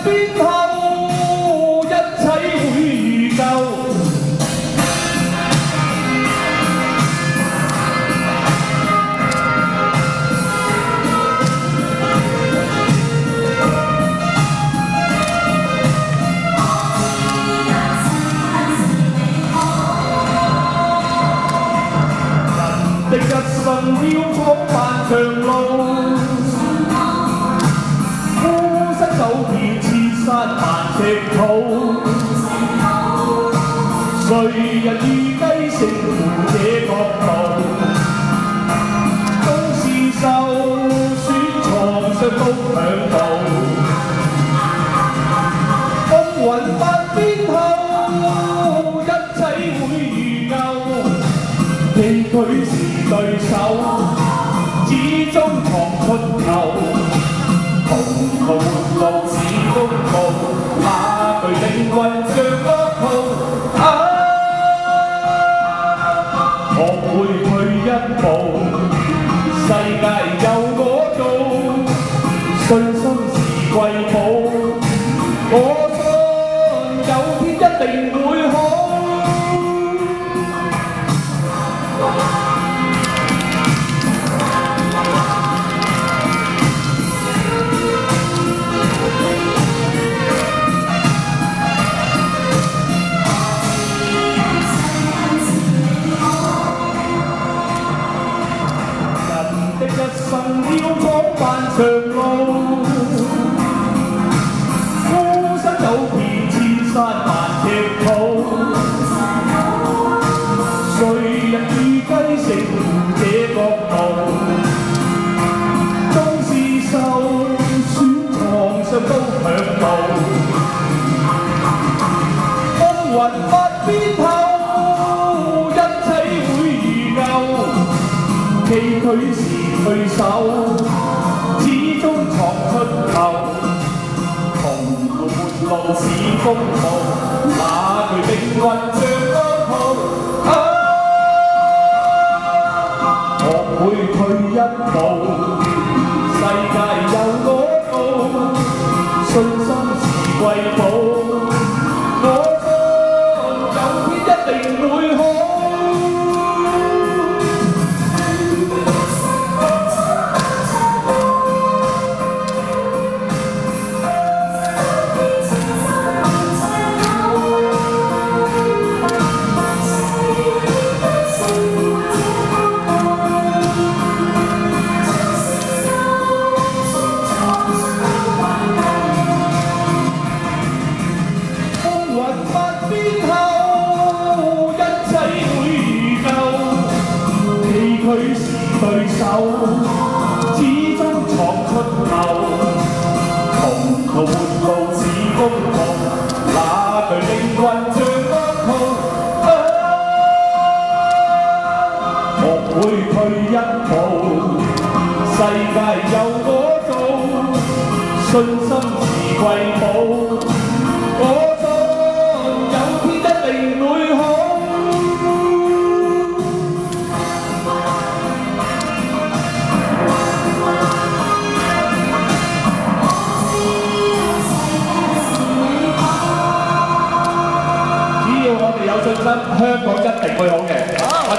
變後，一切會如舊。人的一生要闖漫長路。 走遍千山萬尺土，誰人預計勝負這國度？縱是受損，床上都響度。風雲百變後，一切會如舊。崎嶇是對手，始終闖出頭。 同途活路似公路，那具靈魂像惡徒。學會退一步，世界由我做，信心是貴寶。我信有天一定會好。 一生要闖漫長路，孤身走遍千山萬尺土。誰人預計勝負這國度？縱是受損，床上都響度。風雲百變後，一切會如舊。崎嶇是 對手，始終闖出頭。同途活路似風暴，那具靈魂像惡徒。學會退一步，世界由我做，信心是貴寶。我信有天一定會好。 佢是對手，始終闖出頭。同途活路似風暴，那具靈魂像惡徒。學會退一步，世界由我做，信心是貴寶。我信有天一定會好。 有信心，香港一定會好嘅。